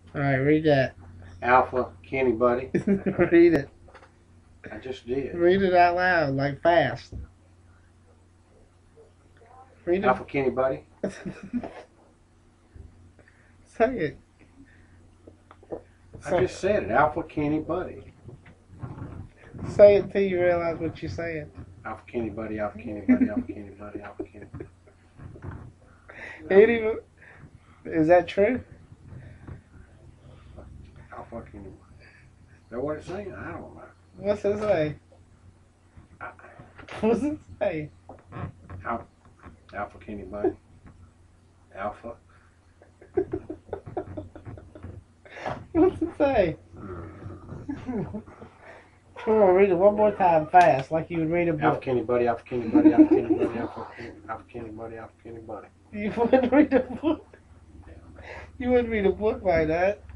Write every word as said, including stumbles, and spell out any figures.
All right, read that. Alpha Kenny Buddy. Read it. I just did. Read it out loud, like fast. Read it. Alpha Kenny Buddy. Say it. I just said it. Alpha Kenny Buddy. Say it till you realize what you're saying. Alpha Kenny Buddy. Alpha Kenny Buddy. Alpha Kenny Buddy. Alpha Kenny. Ain't even. Is that true? Alpha Kenny Buddy. Is that what it's saying? I don't know. What's it say? I, What's it say? Alpha, Alpha Kenny Buddy. Alpha. What's it say? Come on, read it one more time fast, like you would read a Alpha book. Kenny Buddy. Alpha Kenny Buddy. Alpha Kenny Buddy. Alpha Kenny, Alpha Kenny Buddy. Alpha Kenny Buddy. You wouldn't read a book. You wouldn't read a book like that.